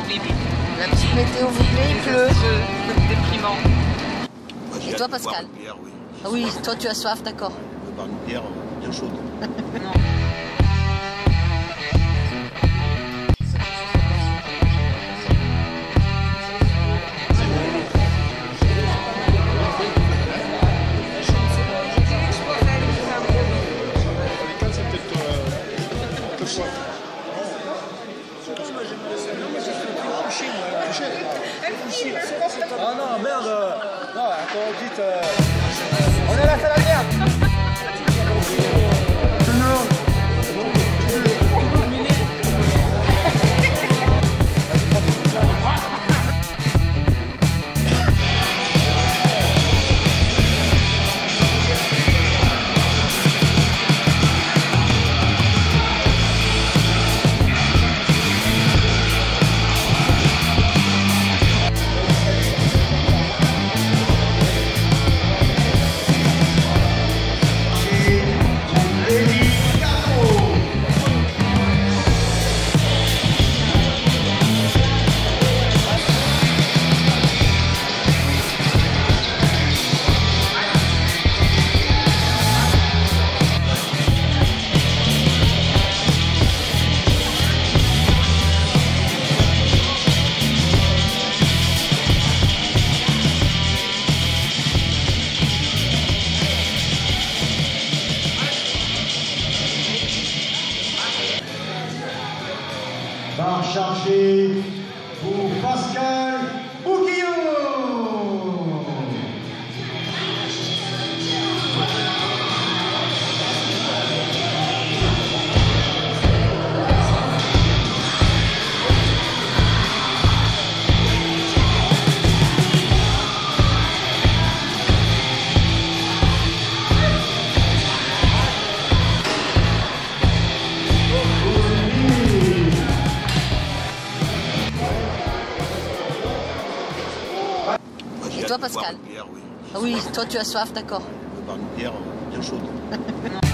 La petite météo vous plaît, il pleut. Déprimant. Et toi, Pascal? Bière, oui. Ah oui, toi tu as soif, d'accord. On va boire une bière bien chaude. Non. Ah non, merde. Non, quand vous dites... On est à la salle à merde. Va chercher pour Pascal Bouguillon. Et toi, Pascal? Bière, oui. Ah oui, toi tu as soif, d'accord. On va boire une bière bien chaude.